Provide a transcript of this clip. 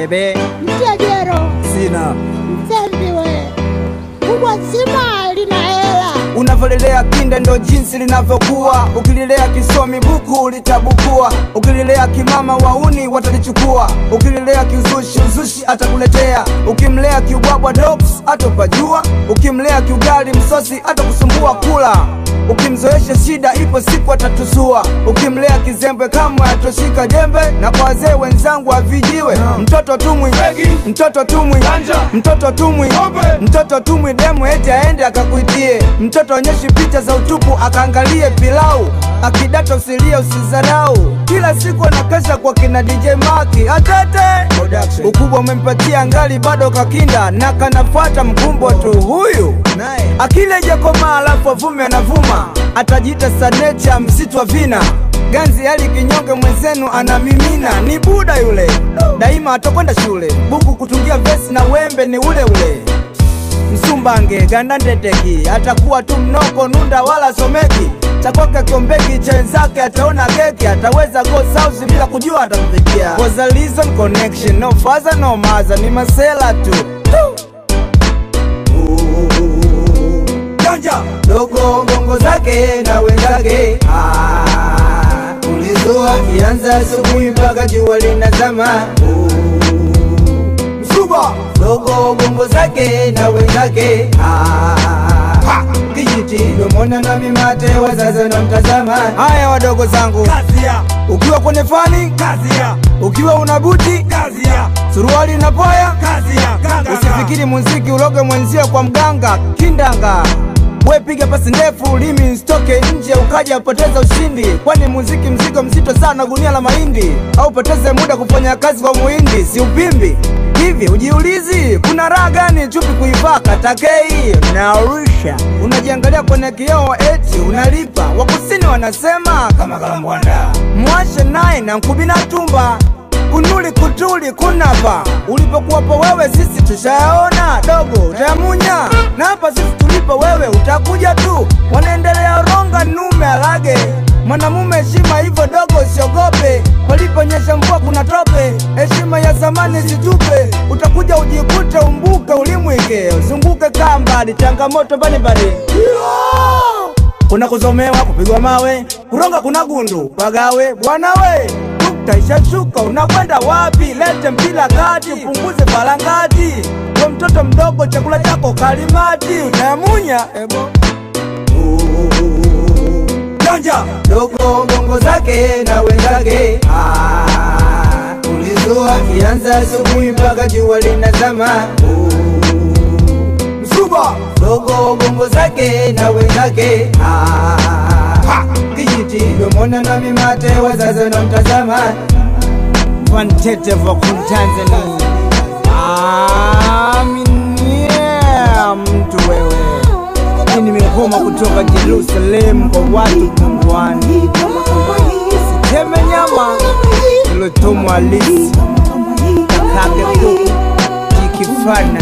bebe. Mtajero. Sina. Mtembiwe. Kubwa zima lina hela. Unavolelea kinda ndo jinsi linavyokuwa. Ukililea kisomi buku litabukua. Ukililea kimama wauni watalichukua. Ukililea kiuzushi uzushi atakuletea. Ukimlea kiubwabwa dogs atopajua. Ukimlea kiugali msosi atakusumbua kula. Ukimzoesha shida ipo siku atatusua. Ukimlea kizembe kama atoshika jembe. Na kwa wazee wenzangu avijiwe. Mtoto tumwi, mtoto tumwi, mtoto tumwi, mtoto tumwi demu eti aende akakuitie. Mtoto onyeshi picha za utupu akaangalie pilau. Akidata usilie usizarau. Kila siku anakesha kwa kina DJ Maki. Atete ukubwa umempatia ngali bado kakinda. Na kanafuata mkumbo tu huyu. Akile jakoma alafu avume anavuma. Atajita sanecha msitu wa vina. Ganzi hali kinyonge mwenzenu anamimina. Ni buda yule. Daima atakwenda shule. Buku kutungia vesi na wembe ni ule ule. Msumbange gandandeteki. Atakuwa tu mnoko nunda wala someki. Chakoke kiombeki chenzake ataona keki. Ataweza go south bila kujua atakufikia. Was a reason connection. No father no mother. Ni masela tu. Dogo bongo zake na wenzake. Ulizoa kianza asubuhi mpaka jua linazama. Msuba dogo bongo zake na wenzake. Kijiti domona na mimate wazazi na mtazama. Haya wadogo zangu, kazia. Ukiwa kwenye fani, kazia. Ukiwa unabuti, kazia. Suruali na poya, kazia. Usifikiri muziki uloge mwenzio kwa mganga. Kindanga we piga pasi ndefu limi stoke nje ukaja upoteza ushindi. Kwani muziki mzigo mzito sana gunia la mahindi. Au poteze muda kufanya kazi kwa muhindi. Si upimbi hivi ujiulizi kuna raha gani chupi kuivaka takei naurusha. Unajiangalia kwenye kioo eti unalipa. Wakusini wanasema kama kalambwanda. Mwashe naye na nkubina tumba. Kunuli kutuli kunapa. Ulipokuwapo wewe sisi tushayaona. Dogo utayamunya. Na hapa sisi tulipo wewe utakuja tu. Wanaendelea ronga nume alage. Mwanamume heshima hivyo dogo usiogope. Paliponyesha mvua kuna tope. Heshima ya zamani situpe. Utakuja ujikute umbuke ulimwike. Uzunguke kambali changamoto mbalimbali. Kuna kuzomewa kupigwa mawe. Kuronga kuna gundu pagawe. Bwana we taisha shuka unakwenda wapi? Lete mpila kati upunguze balangati. Kwa mtoto mdogo chakula chako kalimati. Utayamunya ebo. Janja dogo bongo zake na wenzake. Ulizoa kianza asubuhi mpaka jua linazama. Msuba dogo bongo zake na wenzake. Kijiti domona na mimate wazazi na mtazama. Wantete vokun Tanzania. Aminia mtu wewe. Hii nimekoma kutoka Jerusalem kwa watu pungwani. Siteme nyama ilotomwa halisi. Kakake kuku jikifana.